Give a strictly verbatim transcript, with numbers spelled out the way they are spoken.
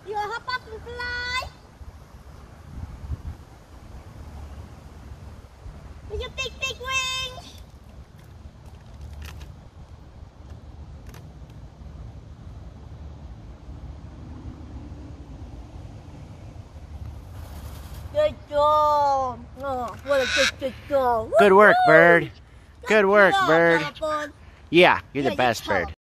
You wanna hop up and fly? With your big, big wings. Good job. Oh, what a good, good job. Good work, bird. Good work, job, bird. Telephone. Yeah, you're Yeah, the best you tell bird.